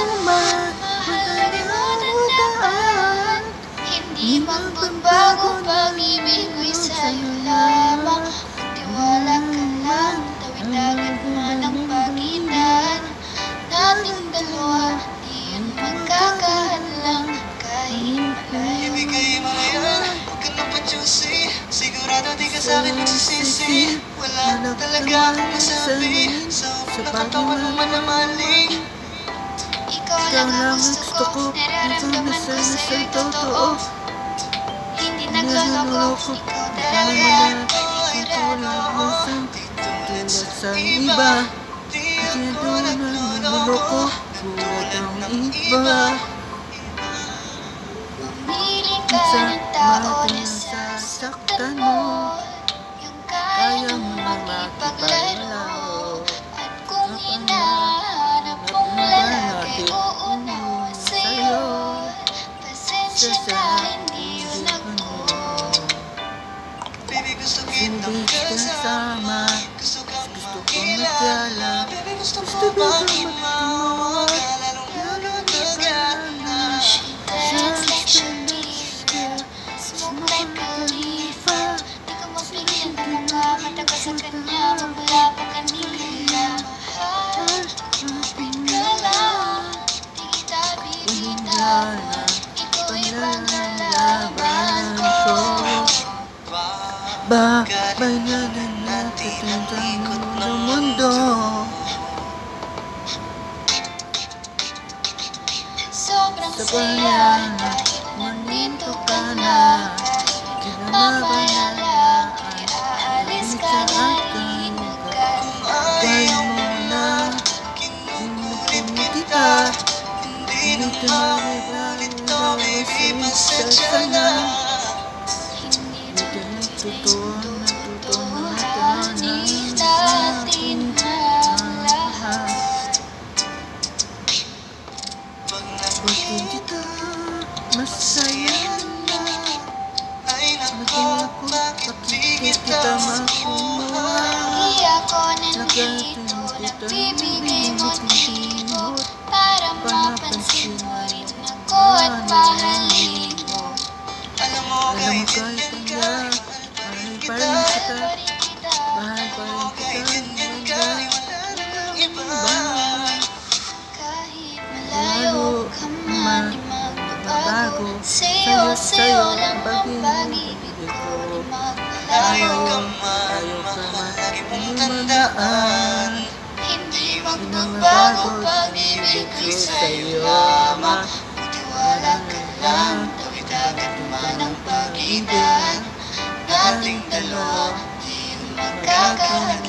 madaliman ang daan. Hindi magbabago pag-ibig ko'y sa'yo lamang. Magtiwala ka lang, tawid agad man ang pagitan nating dalawa, di yun magkakahadlang kahit malayo. Ibigay mo na yan, huwag ka na pa-juicy. Sigurado di ka sa'kin magsisisi. Wala na talaga akong masabi sa katawan mo manamaling. Ikaw lang ang gusto ko, nararamdaman ko sa'yo'y totoo. Hindi nagloloko, ikaw talaga ako'y raro. Tulad sa iba, di ko nagloloko tulad ng iba. Mamili ka ng tao na sasaktan mo, yung kaya mo makipaglaro. At kung hinahanap mong lalaki o unawa sa'yo, pasensya na hindi yun ako. Baby, gusto kitang kasama, gusto kang makilala. Baby, gusto ko bang mawag, lalong magagana. She dance like Shakira, smoke like Khalifa. Di ko mapigilan na namamata ka sa kanya, magmula pa kanila. Mahal, tumapit ka lang, di kita bibitawan. Ikaw ay panlalaban ko. Bakit natin ang ikot ng mundo? Sobrang saya dahil nandito ka na. Mamaya ay aalis ka na rin agad. Ayaw mo na, kinukulit kita. Hindi na maulit to, baby, pasensya na. Hindi tutuhanin natin ang lahat. Pag naging kita, masaya na. Ay naku, bakit di kita makuha? Di ako nandito, nagbibigay mo't limot para mapansin mo rin ako at mahalin mo. Alam mo kahit ganyan ka, mahal pa rin kita. Mahal pa rin kahit ganyan ka, wala namang iba. Kahit malayo ka man, di magbabago. Sa'yo lang ang pag-ibig ko, di Layo magbabago. ka man, mahal, lagi mong tandaan. Hindi magbabago pag-ibig ko'y sa'yo lamang. Magtiwala ka lang, tawid agad man ang pagitan nating dalawa, di yun magkakahadlang.